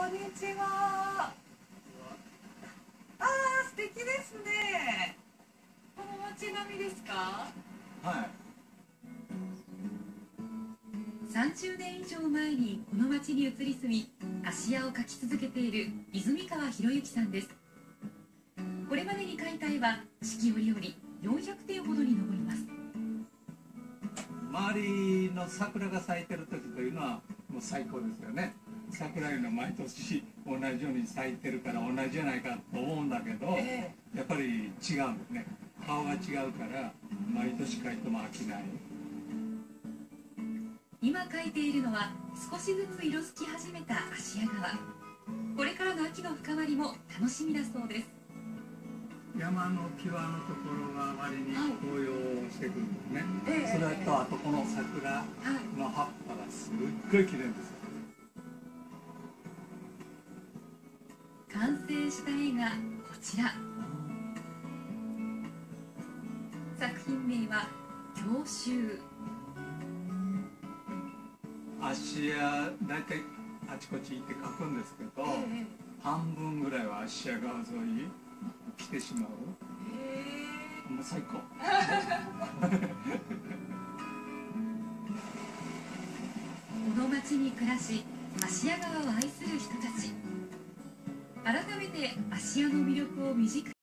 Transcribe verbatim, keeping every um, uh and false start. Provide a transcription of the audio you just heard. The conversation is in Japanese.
こんにちは。あー、素敵ですね。この街並みですか？ はい。 さんじゅうねん以上前にこの町に移り住み、芦屋を描き続けている泉川博之さんです。これまでに描いた絵は四季折々よんひゃくてんほどに上ります。 周りの桜が咲いてる時というのはもう最高ですよね。桜いうのは毎年同じように咲いてるから同じじゃないかと思うんだけど、 えやっぱり違うんですね。顔が違うから毎年描いても飽きない。 今描いているのは少しずつ色づき始めた芦屋川。これからの秋の深まりも楽しみだそうです。 山の際のところが割に紅葉してくるんですね、 ええそれとあとこの桜の葉っぱがすっごい綺麗ですよ。 完成した絵がこちら。作品名は郷愁。 芦屋大体あちこち行って描くんですけど、 え半分ぐらいは芦屋川沿い来てしまう。 えもう最高。 この町に暮らし芦屋川を愛する人たち、改めて芦屋の魅力を身近